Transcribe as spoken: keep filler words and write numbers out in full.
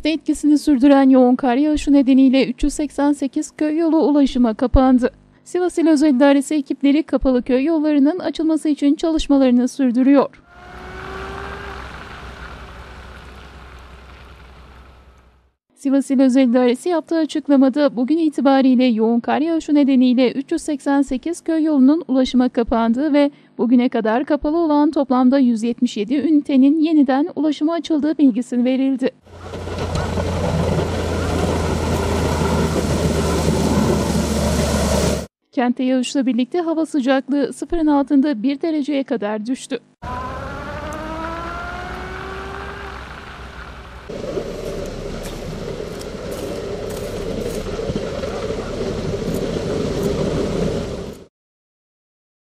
Kentte etkisini sürdüren yoğun kar yağışı nedeniyle üç yüz seksen sekiz köy yolu ulaşıma kapandı. Sivas İl Özel İdaresi ekipleri kapalı köy yollarının açılması için çalışmalarını sürdürüyor. Sivas İl Özel İdaresi yaptığı açıklamada bugün itibariyle yoğun kar yağışı nedeniyle üç yüz seksen sekiz köy yolunun ulaşıma kapandığı ve bugüne kadar kapalı olan toplamda yüz yetmiş yedi ünitenin yeniden ulaşıma açıldığı bilgisi verildi. Kentte yağışla birlikte hava sıcaklığı sıfırın altında bir dereceye kadar düştü.